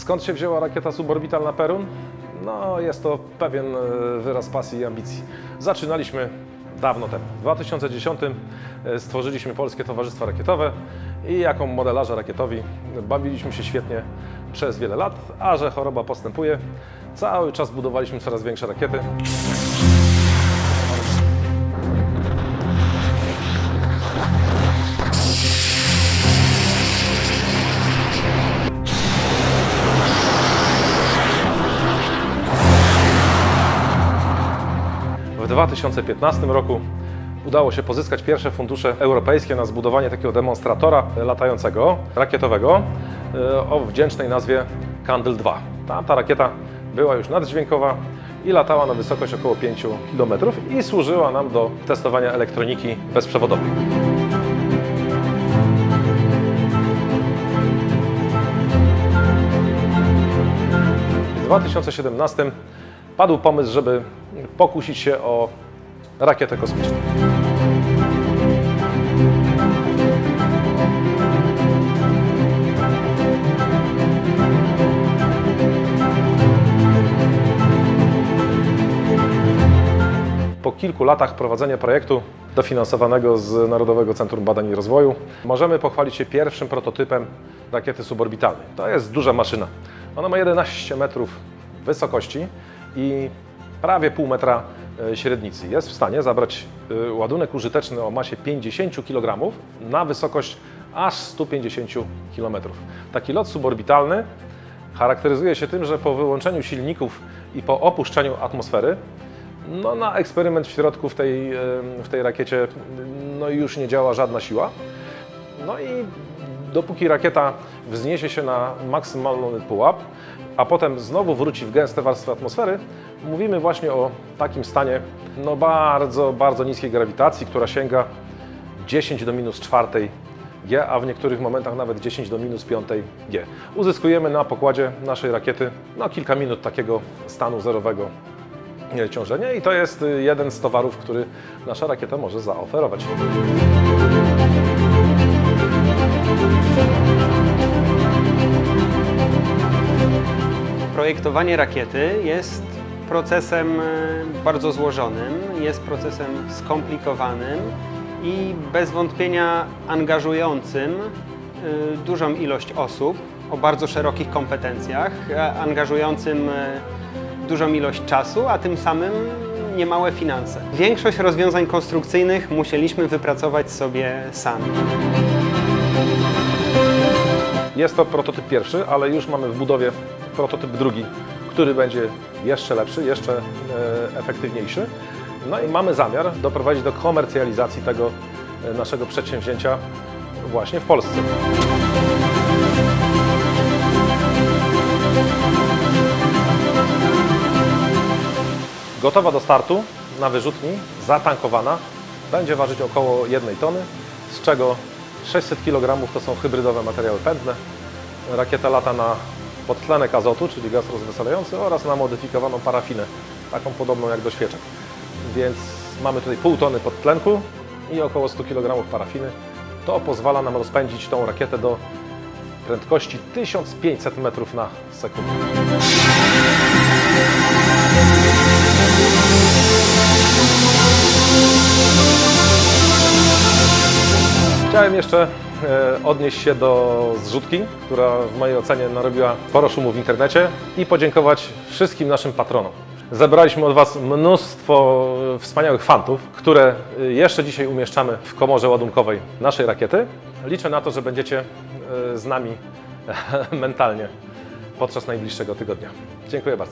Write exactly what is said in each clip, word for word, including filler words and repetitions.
Skąd się wzięła rakieta suborbitalna Perun? No, jest to pewien wyraz pasji i ambicji. Zaczynaliśmy dawno temu. W dwa tysiące dziesiątym stworzyliśmy Polskie Towarzystwo Rakietowe i jako modelarze rakietowi bawiliśmy się świetnie przez wiele lat, a że choroba postępuje, cały czas budowaliśmy coraz większe rakiety. W dwa tysiące piętnastym roku udało się pozyskać pierwsze fundusze europejskie na zbudowanie takiego demonstratora latającego, rakietowego o wdzięcznej nazwie Candle dwa. Tamta rakieta była już naddźwiękowa i latała na wysokość około pięciu kilometrów i służyła nam do testowania elektroniki bezprzewodowej. W dwa tysiące siedemnastym padł pomysł, żeby pokusić się o rakietę kosmiczną. Po kilku latach prowadzenia projektu dofinansowanego z Narodowego Centrum Badań i Rozwoju możemy pochwalić się pierwszym prototypem rakiety suborbitalnej. To jest duża maszyna. Ona ma jedenaście metrów wysokości i prawie pół metra średnicy. Jest w stanie zabrać ładunek użyteczny o masie pięćdziesiąt kilogramów na wysokość aż stu pięćdziesięciu kilometrów. Taki lot suborbitalny charakteryzuje się tym, że po wyłączeniu silników i po opuszczeniu atmosfery no, na eksperyment w środku w tej, w tej rakiecie no, już nie działa żadna siła. No i dopóki rakieta wzniesie się na maksymalny pułap, a potem znowu wróci w gęste warstwy atmosfery, mówimy właśnie o takim stanie no, bardzo, bardzo niskiej grawitacji, która sięga dziesięć do minus czwartej G, a w niektórych momentach nawet dziesięć do minus piątej G. Uzyskujemy na pokładzie naszej rakiety no, kilka minut takiego stanu zerowego ciążenia i to jest jeden z towarów, który nasza rakieta może zaoferować. Projektowanie rakiety jest procesem bardzo złożonym, jest procesem skomplikowanym i bez wątpienia angażującym dużą ilość osób o bardzo szerokich kompetencjach, angażującym dużą ilość czasu, a tym samym niemałe finanse. Większość rozwiązań konstrukcyjnych musieliśmy wypracować sobie sami. Jest to prototyp pierwszy, ale już mamy w budowie prototyp drugi, który będzie jeszcze lepszy, jeszcze e, efektywniejszy. No i mamy zamiar doprowadzić do komercjalizacji tego e, naszego przedsięwzięcia właśnie w Polsce. Gotowa do startu na wyrzutni, zatankowana, będzie ważyć około jednej tony, z czego sześćset kilogramów to są hybrydowe materiały pędne. Rakieta lata na podtlenek azotu, czyli gaz rozweselający, oraz na modyfikowaną parafinę, taką podobną jak do świeczek. Więc mamy tutaj pół tony podtlenku i około stu kilogramów parafiny. To pozwala nam rozpędzić tą rakietę do prędkości tysiąc pięćset metrów na sekundę. Chciałem jeszcze odnieść się do zrzutki, która w mojej ocenie narobiła sporo szumu w internecie, i podziękować wszystkim naszym patronom. Zebraliśmy od Was mnóstwo wspaniałych fantów, które jeszcze dzisiaj umieszczamy w komorze ładunkowej naszej rakiety. Liczę na to, że będziecie z nami mentalnie podczas najbliższego tygodnia. Dziękuję bardzo.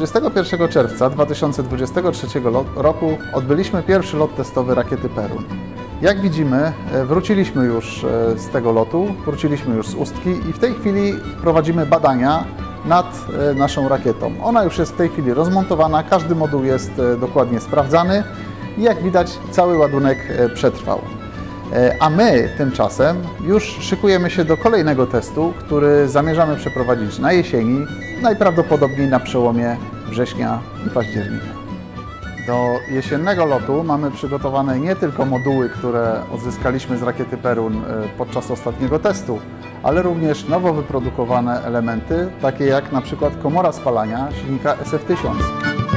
dwudziestego pierwszego czerwca dwa tysiące dwudziestego trzeciego roku odbyliśmy pierwszy lot testowy rakiety Perun. Jak widzimy, wróciliśmy już z tego lotu, wróciliśmy już z Ustki i w tej chwili prowadzimy badania nad naszą rakietą. Ona już jest w tej chwili rozmontowana, każdy moduł jest dokładnie sprawdzany i jak widać cały ładunek przetrwał. A my tymczasem już szykujemy się do kolejnego testu, który zamierzamy przeprowadzić na jesieni, najprawdopodobniej na przełomie września i października. Do jesiennego lotu mamy przygotowane nie tylko moduły, które odzyskaliśmy z rakiety Perun podczas ostatniego testu, ale również nowo wyprodukowane elementy, takie jak na przykład komora spalania silnika S F tysiąc.